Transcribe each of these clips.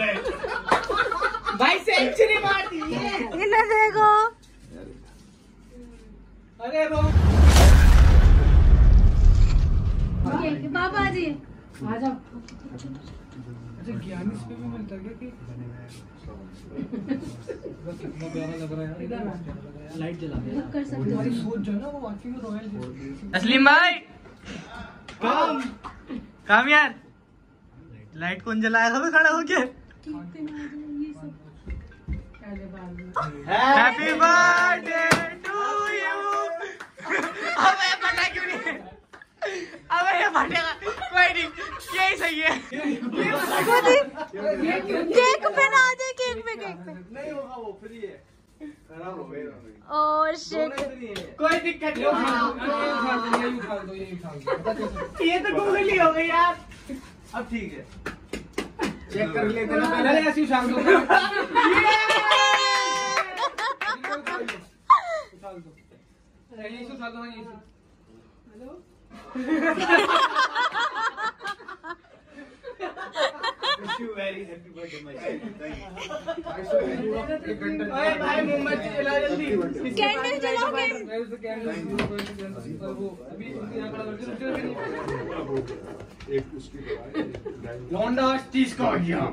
भाई सेंचुरी मार दी है। इन्हें देखो। अरे रो बाबा जी आ जाओ। अच्छा ज्ञानी पे भी मिलता है क्या? कितना प्यारा लग रहा है यार। लाइट जला दे कर सकते हो। तुम्हारी सोच जो है ना वो वाकई में रॉयल है। तस्लीम भाई काम यार, लाइट कौन जलाया था खड़ा होके? Happy birthday to you. अबे ये फटा क्यों नहीं? अबे ये फटेगा कोई नहीं, यही सही है। केक पे ना आ जाए, केक पे नहीं होगा, वो फ्री है, खराब हो गया। ओह शिट, कोई दिक्कत नहीं। ये तो गूगली हो गई यार। अब ठीक है, चेक कर लेते ना पहले। ऐसी उछाल दो, उछाल दो, यही से उछाल दो। यही से hello. Wish you very happy birthday, my son. ओए भाई मोमबत्ती जला जल्दी। कैंडल जलाओ, एक उसकी लौंडा चीज का गया।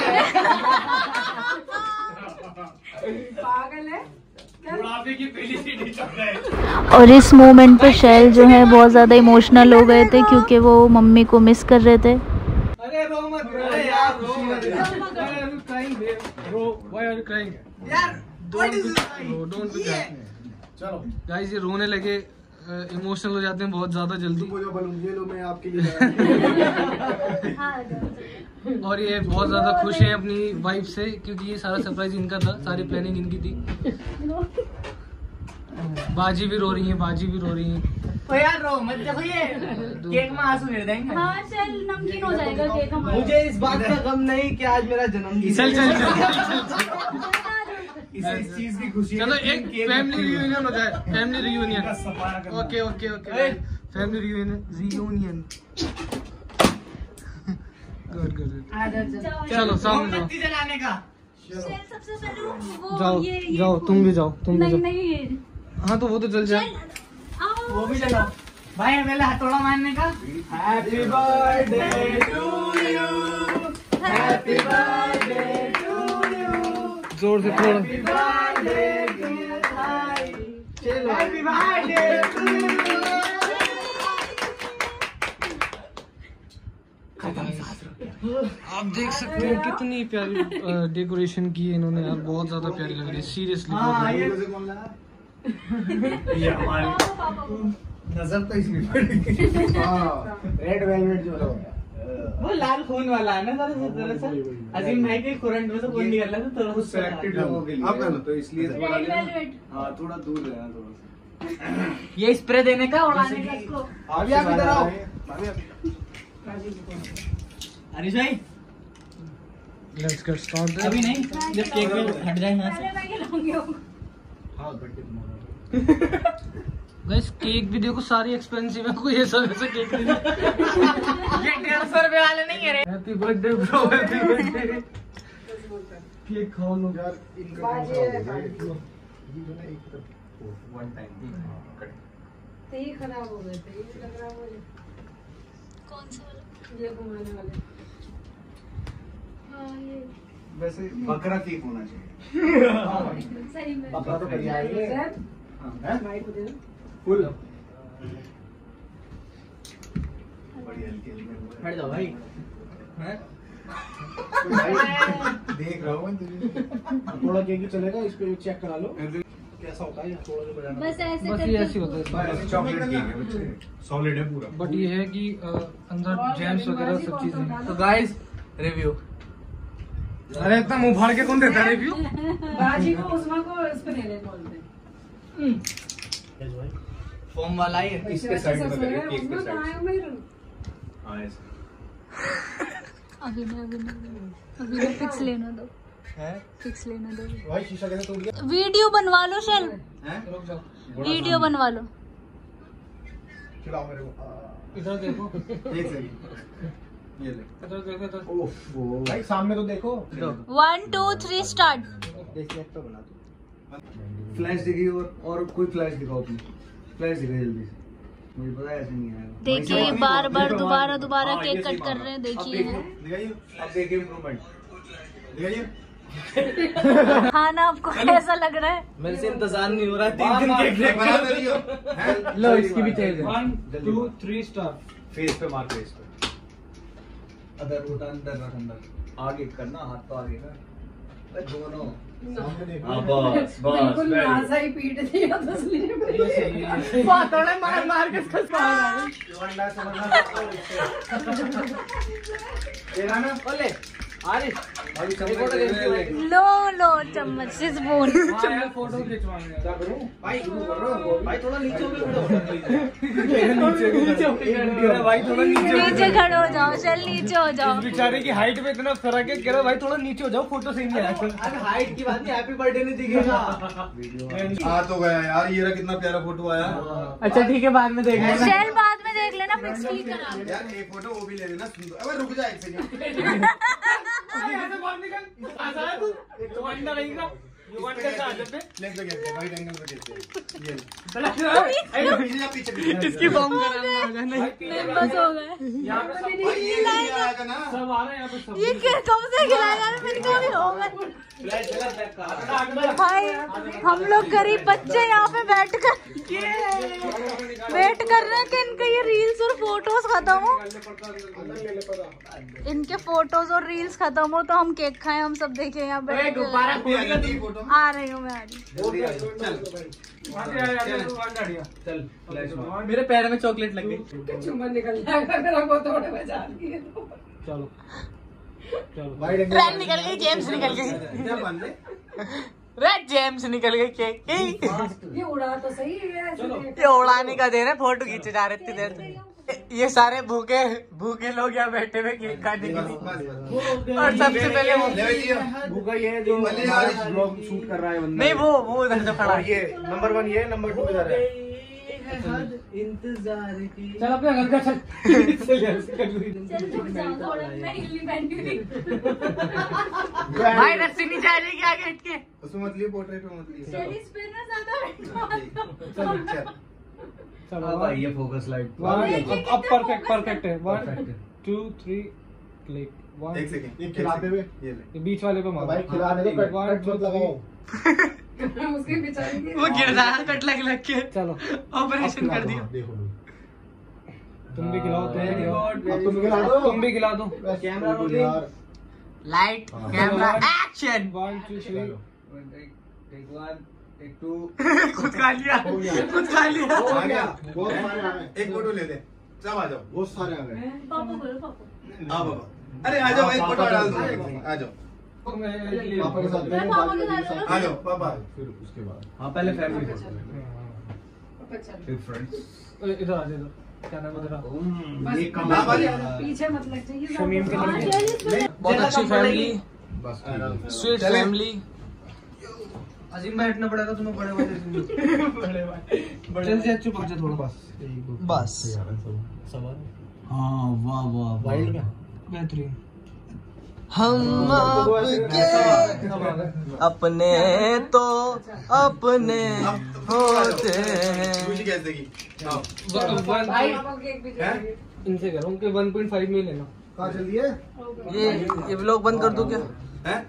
पागल है। बुढ़ापे की पहली सीढ़ी चढ़ रहे। और इस मोमेंट पे शैल जो है बहुत ज़्यादा इमोशनल हो गए थे क्योंकि वो मम्मी को मिस कर रहे थे। अरे रो मत, अरे यार रो मत यार। Don't do that. चलो गाइस, ये रोने लगे, इमोशनल हो जाते हैं बहुत ज्यादा जल्दी। ये लो मैं आपके लिए। और ये बहुत ज्यादा खुश है अपनी वाइफ से क्योंकि ये सारा सरप्राइज इनका था, सारी प्लानिंग इनकी थी। बाजी भी रो रही है, बाजी भी रो रही है। ओ यार रो मत, देखो ये केक में आंसू गिर देंगे। हाँ चल, नमकीन हो जाएगा केक हमारा। मुझे इस बात का गम नहीं कि आज मेरा जन्मदिन। चल चल चल इस चीज की खुशी। चलो एक फैमिली रियूनियन हो जाए, family reunion. Okay okay okay, family reunion. Good good. चलो सामने जाओ, मोमबत्ती जलाने का। सबसे पहले वो जाओ ये जाओ, तुम भी जाओ, तुम भी नहीं जाओ। नहीं ये हाँ तो वो तो जल जाए। वो भी जलाओ भाई, पहले हथौड़ा मारने का। Happy birthday to you, happy birthday to you, जोर से थोड़ा। हैप्पी बर्थडे डियर भाई, चलो हैप्पी बर्थडे टू यू। आप देख सकते हो कितनी प्यारी डेकोरेशन की है इन्होंने यार, बहुत ज्यादा प्यारी लग रही है सीरियसली। ये हमारी नजर तो इसमें रेड वेलवेट जो है वो लाल खून वाला है ना दरअसल। अजीम भाई के करंट में से खून निकल रहा था, थोड़ा कुछ सेलेक्टेड लोगों के लिए। अब ना तो इसलिए थोड़ा वेलवेट। थोड़ा दूर रहना थोड़ा सा। ये स्प्रे देने का और आने का इसको। अभी आप इधर आओ। हरीश भाई लेट्स गेट स्टार्टेड। अभी नहीं, जब केक हट जाए यहाँ से। हाँ बर्थडे गाइस केक भी देखो सारी एक्सपेंसिव है, कोई ऐसा वैसा केक नहीं है। ये 150 रुपए वाले नहीं है रे। Happy birthday bro, happy birthday. Cake खाओ लो यार, इनका वन टाइम ते ही खराब हो गए थे, ये लग रहा है मुझे। कौन सा वाला? ये घुमाने वाले। हाँ ये वैसे बकरा केक होना चाहिए। सही में। बकरा तो बढ़िया है ये। सर भाई को दे दो। फुल बड़ी हल्की हल्की। हट जाओ भाई। देख रहा हूँ तुझे। थोड़ा केक ही चलेगा, इस पे चेक करा लो कैसा होता है। थोड़ा सा बजाना बस ऐसे बस ये करके। ऐसे होता है। चॉकलेट केक है बच्चे, सॉलिड है पूरा। बट ये है कि अंदर जैम्स वगैरह सब चीजें। तो गाइस रिव्यू। अरे इतना मुंह फाड़ के कौन देता है रिव्यू? बाजी को उस्मा को इस पे ले ले बोलते हैं। फोम वाला ही है। इसके साइड में करिए, केक के उसमें साइड कहाँ है से। मेरे? हाँ ऐसे। अभी ना फिक्स लेना दो, फिक्स लेना दो। भाई शीशा कैसे टूट गया? वीडियो बनवा लो शैल, रुक जाओ, वीडियो बनवा लो। खिलाओ मेरे को। इधर देखो। एक सेकंड। ये ले ओफो भाई सामने तो देखो 1 2 3 स्टार्ट। तो बना दो फ्लैश दिखी और कोई फ्लैश दिखाओ प्लीज फ्लैश दिखाई जल्दी से मुझे पता है ऐसे नहीं आएगा देखिए बार बार दोबारा केक कट कर रहे हैं। देखिए दिखाइए अब देखिए इम्प्रूवमेंट दिखाइए खाना आपको कैसा लग रहा है? मेरे से इंतजार नहीं हो रहा 3 दिन केक बना दे रही हो लो इसकी भी तेज है 1 2 3 स्टार। फेस पे मार फेस पे अंदर उठा अंदर रख अंदर आगे करना हाथ तो आगे कर दोनों सामने देखो हाँ बस बिल्कुल very good. नासा ही पीट दिया तो इसलिए थोड़ा मार के वंडा समझना तेरा ना बोले अरे अभी लो लो चम्मच से स्पून। फोटो खिंचवाएंगे। क्या करूं भाई शुरू कर रहा हूं भाई थोड़ा नीचे हो खड़ो भाई थोड़ा नीचे खड़े हो जाओ, चल नीचे हो जाओ। बेचारे की हाइट में इतना फर्क है कह रहा भाई थोड़ा नीचे हो जाओ फोटो सही नहीं आया अरे हाइट की बात नहीं हैप्पी बर्थडे नहीं दिखेगा आ तो गया यार ये रहा कितना प्यारा फोटो आया अच्छा ठीक है बाद में देख लेना। शैल बाद में देख लेना, पिक्स क्लिक करा। यार एक फोटो वो भी ले लेना सुंदर अबे रुक जा एक सेकंड लेफ्ट लेके राइट एंगल पे देखते हैं ये पीछे इसकी बॉम्ब कराना नहीं बस हो गए। भाई ये नहीं आएगा ना सब आ रहे हैं यहाँ पे सब। ये कब से खिलाया जा रहा है? फिर कभी होगा भाई। हम लोग गरीब बच्चे यहाँ पे वेट कर रहे हैं कि इनके ये रील्स और फोटोज खत्म हो, इनके फोटोज और रील्स खत्म हो तो हम केक खाएं। हम सब देखें यहाँ पे। फोटो आ रही हूँ मैं, आ रही चल मेरे पैर में चॉकलेट लग गई। चुम्बन निकल जाएगा अगर हम वो थोड़े बचा लिए तो। चलो वाइड एंगल ट्रेन निकल गई, जेम्स निकल गई, क्या बन ले रेड जेम्स निकल गई केक की। ये उड़ा तो सही है ऐसे देख। ये उड़ाने का दे रहे फोटो खींचे जा रहे इतनी देर से। ये सारे भूखे लोग यहाँ बैठे हुए केक खाने के लिए। और सबसे पहले वो भूखा ये है जो ब्लॉग शूट कर रहा है बंदा नहीं वो उधर से खड़ा है। ये नंबर 1 ये नंबर 2 इधर है इंतजार की चल अपने घर का चल भाई रस्सी नहीं जा रही क्या गेट के। उसमें मत लियो पोर्ट्रेट में मत लियो चलो भाई ये फोकस लाइट अब परफेक्ट है 1 2 3 क्लिक एक सेकंड ये खिलाते हुए ये ले ये बीच वाले पे मारो भाई खिलाने दो कट मत लगाओ उसके बेचारे की वो गिर रहा है कट लग के। चलो ऑपरेशन कर दिया। देखो तुम भी खिलाओ अब तुम खिला दो तुम भी खिला दो। कैमरा रोलिंग यार light camera action 1 2 3 take 1 take 2 खुद खा लिया हो गया खुद खा लिया। आ गया बहुत सारे आ गए एक फोटो ले ले सब आ जाओ बहुत सारे आ गए पापा बोलो पापा। आ बाबा अरे आ जाओ एक फोटो डाल दो आ जाओ पापा के साथ मैं पापा के साथ आ जाओ पापा फिर उसके बाद हाँ पहले फैमिली अच्छा फिर फ्रेंड्स इधर आ इधर क्या नाम उधर ये कम पीछे मत लग जाइए शमीम के हाँ, लिए चलिए बहुत अच्छी फैमिली बस स्वीट फैमिली। अजीम बैठना पड़ेगा तुम्हें बड़े बड़े चल से चुप हो जा थोड़ा बस हाँ वाह वाह वाइल्ड क्या बेहतरीन। हम अपने तो अपने होते हैं खुशी कैसे की आओ इनसे करो उनके 1.5 में लेना। कहाँ चल दिए ये व्लॉग बंद कर दूं क्या हैं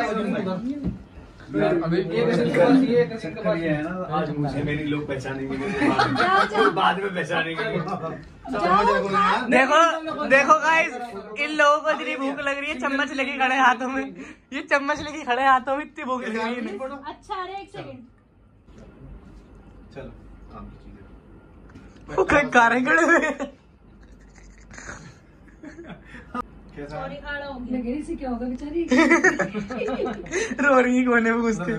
आज मुझे मेरी लोग पहचानेंगे बाद में पहचानेंगे देखो देखो गाइस इन लोगों को इतनी भूख लग रही है चम्मच लेके खड़े हाथों में। ये चम्मच लेके खड़े हाथों में इतनी भूख लग रही है इन्हें। अच्छा अरे एक सेकंड चलो वो कहीं कारें खड़े हुए हैं। कैसा सॉरी खड़ा हो गया। लगे से क्या होगा बेचारी रो रही है कोने में घुस के।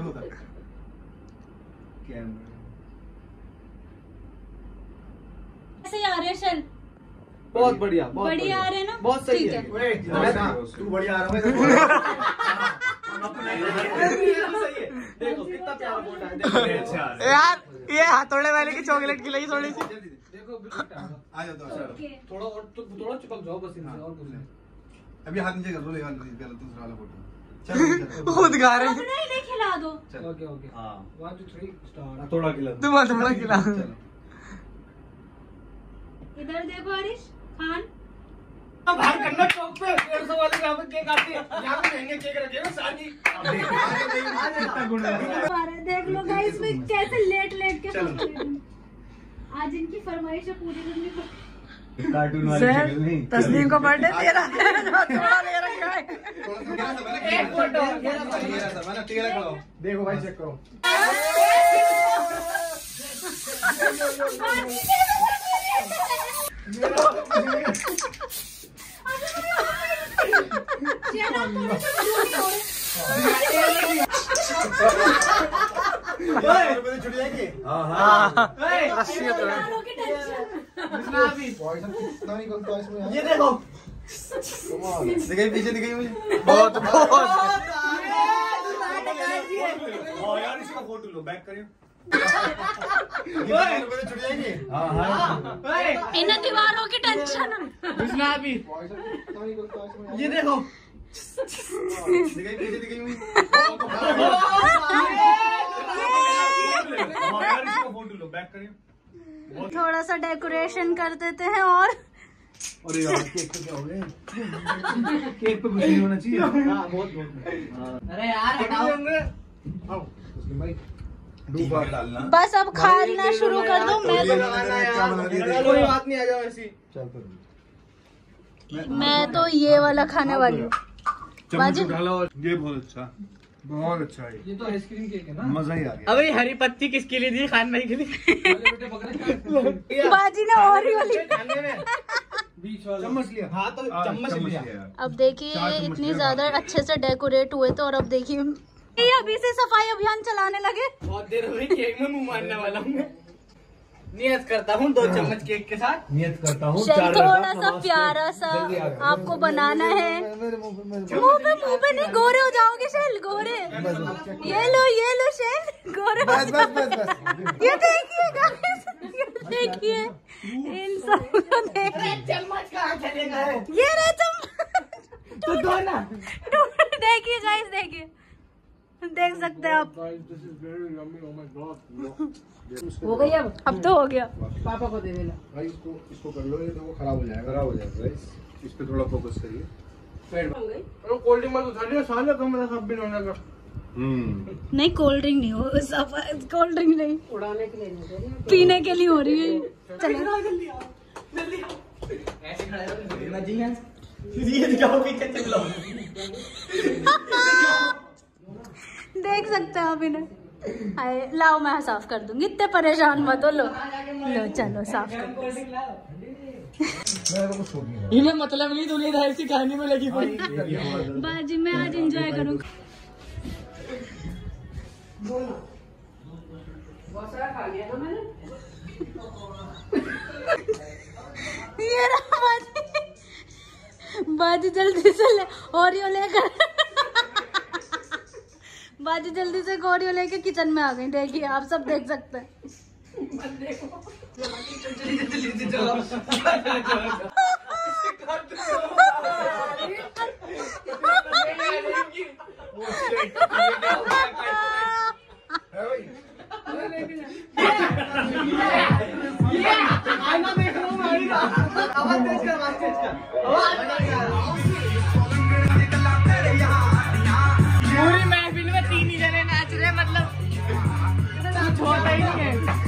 कैसे आ रहे हैं शैल? बहुत बढ़िया बढ़िया आ रहे हैं ना? बहुत सही ठीक है तू बढ़िया आ रहा है देखो कितना प्यारा फोटो है देखो यार ये हथौड़े वाले की चॉकलेट खिलाई थोड़ी सी। देखो आ जाओ ओके। थोड़ा चिपक जाओ बस इनसे और कुछ नहीं। अभी हाथ नीचे कर दो, ले दूसरा वाला फोटो। चलो खुद गा रहे अपना ही नहीं खिला दो। ओके ओके हाँ 1 2 3 स्टार्ट। थोड़ा खिला तुम थोड़ा खिला। चलो इधर देखो हरीश खान। बाहर करना चौक पे 150 वाले यहाँ पे केक आती है, यहाँ पे महंगे केक रखे हैं शादी। देख लो गाइस में कैसे लेट लेट के आज इनकी फरमाइशें पूरी करनी पड़ती। कार्टून वाली शक्ल नहीं। तस्लीम का बर्थडे तेरा थोड़ा ले रखा है। एक फोटो देखो भाई चेक करो। छुट जाएंगे। ये देखो दिखाई पीछे दिखाई मुझे। बहुत बहुत यार इसका फोटो लो, बैक करियो। छुट जाएंगे। इन दीवारों की टेंशन। भी ये देखो दिखाई पीछे दिखाई मुझे। यार इसका फोटो लो, बैक करियो। थोड़ा सा डेकोरेशन कर देते हैं और अरे यार केक तो क्या हो गया? केक पे कुछ नहीं होना चाहिए। हाँ बहुत बहुत। अरे यार हटाओ। भाई डूबा डालना। बस अब खाना शुरू कर दो। कोई बात नहीं, आ जाओ ऐसी। मैं तो ये वाला खाने वाली हूँ। बाजी डाला और ये बहुत अच्छा है। ये तो आइसक्रीम केक है ना। मजा ही आ गया। अबे हरी पत्ती किसके लिए दी, खान भाई के लिए? बाजी ने और ही वाली। खाने में बीच वाला चम्मच लिया। हाँ तो चम्मच लिया। अब देखिए इतनी ज्यादा अच्छे से डेकोरेट हुए थे और अब देखिए ये अभी से सफाई अभियान चलाने लगे। बहुत देर हो गई, केक में मुंह मारने वाला हूँ मैं। नियत करता हूँ 2 चम्मच केक के साथ। नियत करता हूँ चल थोड़ा सा प्यारा सा आपको बनाना है। मुंह पे नहीं, गोरे हो जाओगे शेल, गोरे। ये लो शेल, गोरे हो जाओगे। ये देखिए गाइस, ये देखिए इन सब को देखिए। चम्मच कहाँ चलेगा? ये रहे चम्मच। तो दो ना। देखिए गाइस, देखिए देख सकते हैं आप। हो गई अब तो हो गया। पापा को दे देना। भाई इसको कर लो, ये तो वो खराब हो जाएगा। गाइस। इस पे थोड़ा फोकस करिए। कोल्ड ड्रिंक मत उठा लियो, साले कमरा सब भी होने का। नहीं कोल्ड ड्रिंक नहीं हो, कोल्ड ड्रिंक नहीं, उड़ाने के लिए नहीं दे रही। पीने के लिए हो रही है। चलो ऐसे खड़े हो जी हैं। ये जाओ पीछे चलो। देख सकते हैं आप इन्हें। हाय लाओ मैं साफ कर दूंगी, इतने परेशान मत हो। लो चलो साफ कर। इन्हें मतलब नहीं, दुनियादारी की कहानी में लगी पड़ी। बाजी मैं आज एंजॉय करूंगा। बहुत सारा खा लिया ना मैंने। ये रहा बाजी जल्दी से ले ओरियो लेकर। बाजी जल्दी से ओरियो लेके किचन में आ गई। देखिए आप सब देख सकते हैं। आईना देख रहा हूँ, आवाज तेज कर, आवाज तेज कर। पूरी महफिल में 3 ही जने नाच रहे, मतलब कुछ होता ही नहीं है।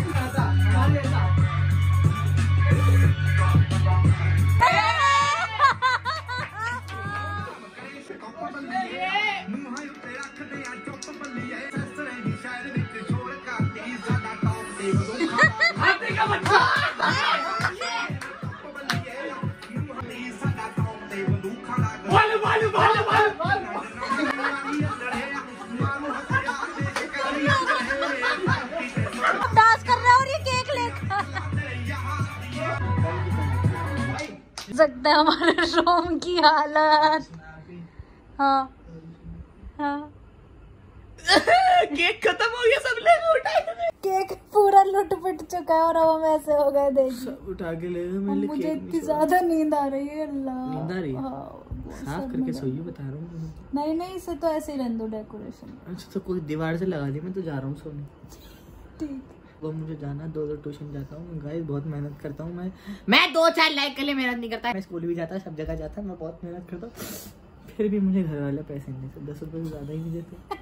डांस कर रहे हैं और ये केक लेकर सकते हैं हमारे रोम की हालत। हाँ हाँ केक खत्म हो गया, सब ले उठाए। केक पूरा लुट पुट चुका है और अब हम ऐसे हो गए। देखिए उठा के ले मुझे इतनी ज्यादा नींद आ रही है। अल्लाह नींद आ रही है? हाँ, साफ करके सोइए, बता रहा हूँ। नहीं नहीं, इसे तो ऐसे ही रहने दो डेकोरेशन। अच्छा तो कोई दीवार से लगा दी, मैं तो जा रहा हूँ सोने। ठीक। वो मुझे जाना, 2 ट्यूशन जाता हूँ गाइस, बहुत मेहनत करता हूँ मैं 2-4 लाइक के लिए मेहनत नहीं करता। मैं स्कूल भी जाता, सब जगह जाता, मैं बहुत मेहनत करता हूँ, फिर भी मुझे घर वाले पैसे नहीं देते, 10 रुपये से ज़्यादा ही नहीं देते।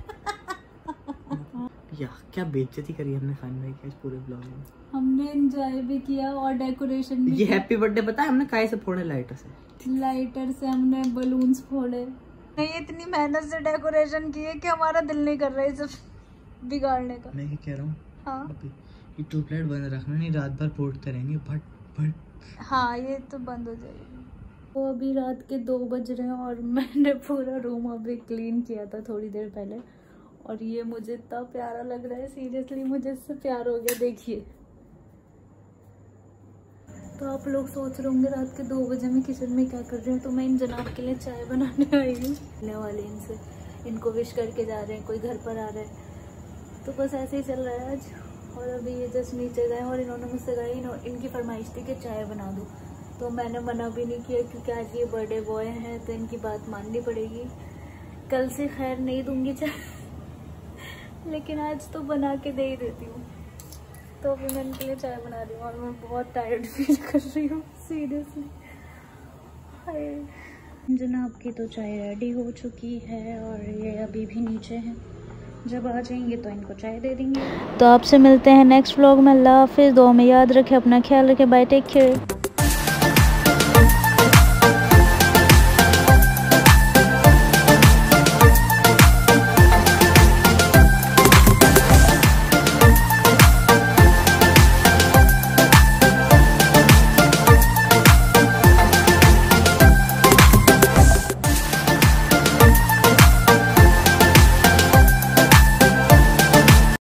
या क्या बेइज्जती करी हमने खान भाई की इस पूरे ब्लॉग में। हमने एंजॉय भी किया और डेकोरेशन भी। ये हैप्पी बर्थडे पता है हमने काहे से फोड़े? लाइटर से हमने बलून्स फोड़े। नहीं, इतनी मेहनत से डेकोरेशन की है कि हमारा दिल नहीं कर रहा है सब बिगाड़ने का। मैं ये कह रहा हूँ, हाँ ये ट्यूबलाइट बंद रखना, नहीं रात भर फोड़ते रहेंगे भट भट। हाँ, ये तो बंद हो जाएगी। वो अभी रात के 2 बज रहे हैं और मैंने पूरा रूम अभी क्लीन किया था थोड़ी देर पहले, और ये मुझे इतना प्यारा लग रहा है, सीरियसली मुझे इससे प्यार हो गया। देखिए, तो आप लोग सोच रहे होंगे रात के 2 बजे मैं किचन में क्या कर रही हूँ। तो मैं इन जनाब के लिए चाय बनाने आई हूँ। मिलने वाले इनसे, इनको विश करके जा रहे हैं, कोई घर पर आ रहा है, तो बस ऐसे ही चल रहा है आज। और अभी ये जस्ट नीचे गए और इन्होंने मुझसे कहा, इनकी फरमाइश थी कि चाय बना दो, तो मैंने मना भी नहीं किया क्योंकि आज ये बर्थडे बॉय हैं तो इनकी बात माननी पड़ेगी। कल से खैर नहीं दूंगी चाय, लेकिन आज तो बना के दे ही देती हूँ। तो अभी मैं इनके लिए चाय बना रही हूँ और मैं बहुत टायर्ड फील कर रही हूँ सीरियसली। जनाब की तो चाय रेडी हो चुकी है और ये अभी भी नीचे हैं, जब आ जाएंगे तो इनको चाय दे देंगे। तो आपसे मिलते हैं नेक्स्ट व्लॉग में। अल्लाह हाफिज़, दुआ में याद रखें, अपना ख्याल रखें, बाय, टेक केयर।